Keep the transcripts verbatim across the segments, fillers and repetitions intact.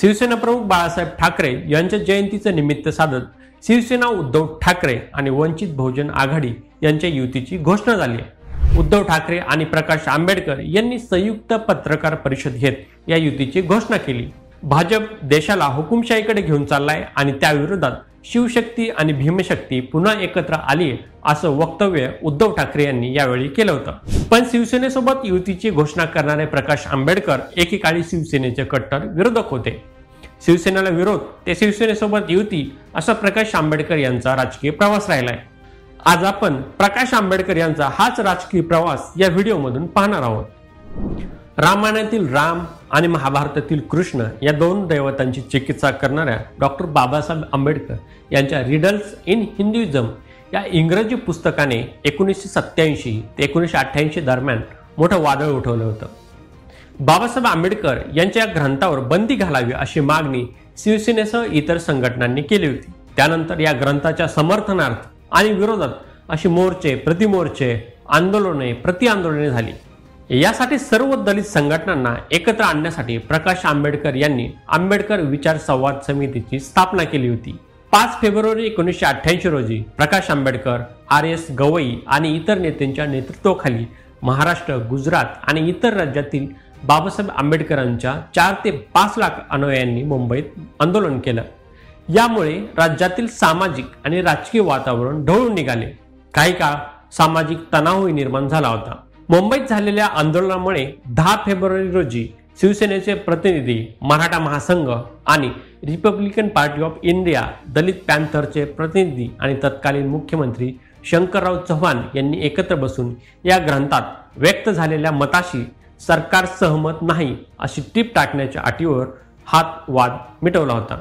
शिवसेना प्रमुख बाळासाहेब ठाकरे यांच्या जयंतीचे निमित्त साधत शिवसेना उद्धव ठाकरे आणि वंचित बहुजन आघाडी यांच्या युतीची घोषणा झाली आहे। उद्धव ठाकरे आणि प्रकाश आंबेडकर यांनी संयुक्त पत्रकार परिषद घेत या युतीची घोषणा केली। भाजप देशाला हुकुमशाहीकडे घेऊन चाललाय आणि त्याविरोधात शिवशक्ती आणि भीमशक्ती पुन्हा एकत्र आली आहे असं वक्तव्य उद्धव ठाकरे यांनी यावेळी केलं होतं। पण शिवसेनेसोबत युतीची घोषणा करणारे प्रकाश आंबेडकर एकेकाळी शिवसेनेचे कट्टर विरोधक होते। शिवसेनेला विरोध ते शिवसेनेसोबत युती असा प्रकाश आंबेडकर यांचा राजकीय प्रवास राहिलाय। आज आपण प्रकाश आंबेडकर यांचा हाच राजकीय प्रवास या व्हिडिओमधून पाहणार आहोत। रामायणातील राम आणि महाभारतातील कृष्ण या दोन दैवतांची चिकित्सा करणाऱ्या डॉक्टर बाबासाहेब आंबेडकर यांच्या रिडल्स इन हिंदुइझम या इंग्रजी पुस्तकाने एकोणीसशे सत्याऐंशी ते एकोणीसशे अठ्ठ्याऐंशी दरम्यान मोठं वादळ उठवलं होतं। बाबासाहेब आंबेडकर यांच्या ग्रंथावर बंदी घालावी अशी मागणी शिवसेनेसह इतर संघटनांनी केली होती। त्यानंतर या ग्रंथाच्या समर्थनार्थ आणि विरोधात अशी मोर्चे, प्रतिमोर्चे, आंदोलने, प्रतिआंदोलने झाली। यासाठी सर्व दलित संघटनांना एकत्र आणण्यासाठी प्रकाश आंबेडकर यांनी आंबेडकर विचार संवाद समितीची स्थापना केली होती। पाच फेब्रुवारी एकोणीसशे अठ्ठ्याऐंशी रोजी प्रकाश आंबेडकर, आर एस गवई आणि इतर नेत्यांच्या नेतृत्वाखाली महाराष्ट्र, गुजरात आणि इतर राज्यातील बाबासाहेब आंबेडकरांच्या चार ते पाच लाख अनुयायांनी मुंबईत आंदोलन केलं। यामुळे राज्यातील सामाजिक आणि राजकीय वातावरण ढवळून निघाले। काही काळ सामाजिक तणावही निर्माण झाला होता। मुंबईत झालेल्या आंदोलनामुळे दहा फेब्रुवारी रोजी शिवसेनेचे प्रतिनिधी, मराठा महासंघ आणि Republican Party of India, Dalit पॅन्थरचे प्रतिनिधी आणि तत्कालीन मुख्यमंत्री शंकरराव चव्हाण यांनी एकत्र बसून या ग्रंथात व्यक्त झालेल्या मताशी सरकार सहमत नाही अशी टीप टाकण्याच्या अटीवर हात वाद मिटवला होता।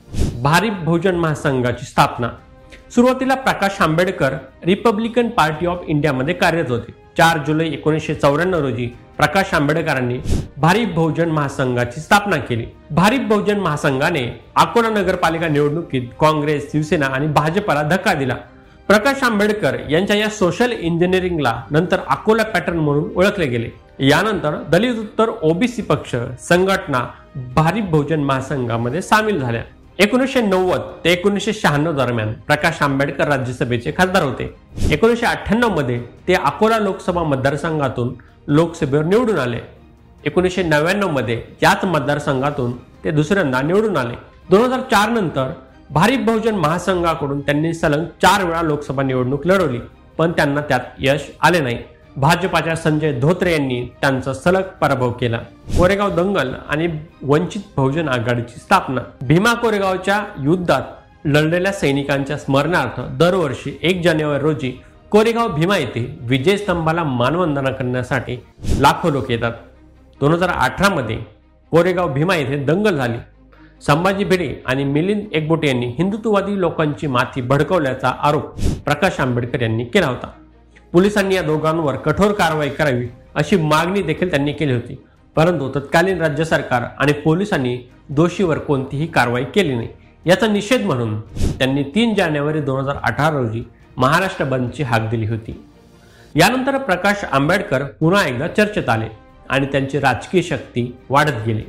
भारिप बहुजन महासंघाची स्थापना। सुरुवातीला Prakash Ambedkar Republican Party of इंडियामध्ये कार्यरत होते। चार जुलै एकोणीसशे चौऱ्याण्णव रोजी प्रकाश आंबेडकरांनी भारिप बहुजन महासंघाची स्थापना केली। भारिप बहुजन महासंघाने अकोला नगरपालिका निवडणुकीत काँग्रेस, शिवसेना आणि भाजपला धक्का दिला। प्रकाश आंबेडकर यांच्या या सोशल इंजिनिअरिंगला नंतर अकोला पॅटर्न म्हणून ओळखले गेले। यानंतर दलित उत्तर ओबीसी पक्ष संघटना भारिप बहुजन महासंघामध्ये सामील झाल्या। एकोणीसशे नव्वद ते एकोणीसशे शहाण्णव दरम्यान प्रकाश आंबेडकर राज्यसभेचे खासदार होते। एकोणीसशे अठ्ठ्याण्णव मध्ये ते अकोला लोकसभा मतदारसंघातून लोकसभेवर निवडून आले। एकोणीसशे नव्याण्णव मध्ये याच मतदारसंघातून ते दुसऱ्यांदा निवडून आले। दोन हजार चार नंतर भारिप बहुजन महासंघाकडून त्यांनी सलग चार वेळा लोकसभा निवडणूक लढवली, पण त्यांना त्यात यश आले नाही। भाजपाच्या संजय धोत्रे यांनी त्यांचा सलग पराभव केला। कोरेगाव दंगल आणि वंचित बहुजन आघाडीची स्थापना। भीमा कोरेगावच्या युद्धात लढलेल्या सैनिकांच्या स्मरणार्थ दरवर्षी एक जानेवारी रोजी कोरेगाव भीमा येथे विजय स्तंभाला मानवंदना करण्यासाठी लाखो लोक येतात। दोन हजार अठरा मध्ये कोरेगाव भीमा येथे दंगल झाली। संभाजी भिडे आणि मिलिंद एकबोटे यांनी हिंदुत्ववादी लोकांची माथी भडकवल्याचा आरोप प्रकाश आंबेडकर यांनी केला होता। पोलिसांनी या दोघांवर कठोर कारवाई करावी अशी मागणी देखील त्यांनी केली होती, परंतु तत्कालीन राज्य सरकार आणि पोलिसांनी दोषीवर कोणतीही कारवाई केली नाही। याचा निषेध म्हणून त्यांनी तीन जानेवारी दोन हजार अठरा रोजी महाराष्ट्र बंदची हाक दिली होती। यानंतर प्रकाश आंबेडकर पुन्हा एकदा चर्चेत आले आणि त्यांची राजकीय शक्ती वाढत गेली।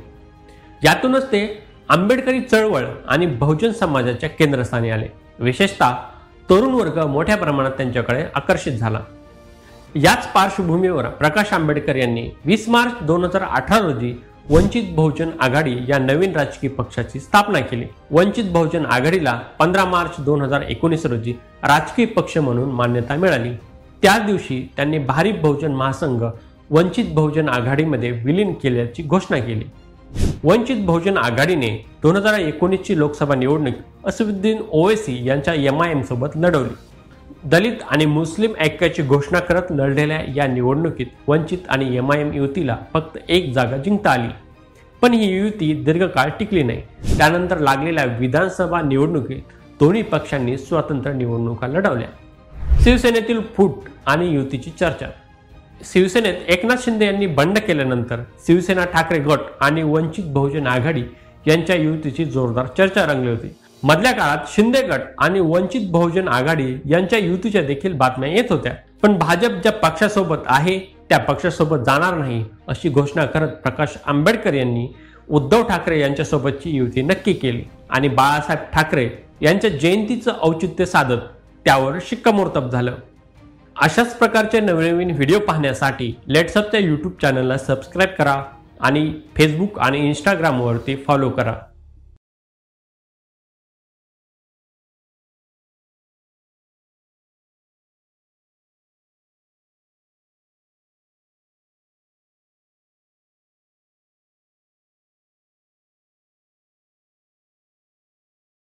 यातूनच ते आंबेडकरी चळवळ आणि बहुजन समाजाच्या केंद्रस्थानी आले। विशेषतः तरुण वर्ग मोठ्या प्रमाणात त्यांच्याकडे आकर्षित झाला। याच पार्श्वभूमीवर प्रकाश आंबेडकर यांनी वीस मार्च दोन हजार अठरा रोजी वंचित बहुजन आघाडी या नवीन राजकीय पक्षाची स्थापना केली। वंचित बहुजन आघाडीला पंधरा मार्च दोन हजार एकोणीस रोजी राजकीय पक्ष म्हणून मान्यता मिळाली। त्याच दिवशी त्यांनी भारिप बहुजन महासंघ वंचित बहुजन आघाडीमध्ये विलीन केल्याची घोषणा केली। वंचित बहुजन आघाडीने दोन हजार एकोणीस ची लोकसभा निवडणूक असदुद्दीन ओवैसी यांच्या एम आय एम सोबत लढवली। दलित आणि मुस्लिम ऐक्याची घोषणा करत लढलेल्या या निवडणुकीत वंचित आणि एम आय एम युतीला फक्त एक जागा जिंकता आली, पण ही युती दीर्घकाळ टिकली नाही। त्यानंतर लागलेल्या विधानसभा निवडणुकीत दोन्ही पक्षांनी स्वतंत्र निवडणुका लढवल्या। शिवसेनेतील फूट आणि युतीची चर्चा। शिवसेनेत एकनाथ शिंदे यांनी बंड केल्यानंतर शिवसेना ठाकरे गट आणि वंचित बहुजन आघाडी यांच्या युतीची जोरदार चर्चा रंगली होती। मधल्या काळात शिंदे गट आणि वंचित बहुजन आघाडी यांच्या युतीच्या देखील बातम्या येत होत्या, पण भाजप ज्या पक्षासोबत आहे त्या पक्षासोबत जाणार नाही अशी घोषणा करत प्रकाश आंबेडकर यांनी उद्धव ठाकरे यांच्यासोबतची युती नक्की केली आणि बाळासाहेब ठाकरे यांच्या जयंतीचं औचित्य साधत त्यावर शिक्कामोर्तब झालं। अशाच प्रकारचे नवनवीन व्हिडिओ पाहण्यासाठी लेट्सअपच्या यूट्यूब चॅनलला सबस्क्राईब करा आणि फेसबुक आणि इंस्टाग्रामवरती फॉलो करा।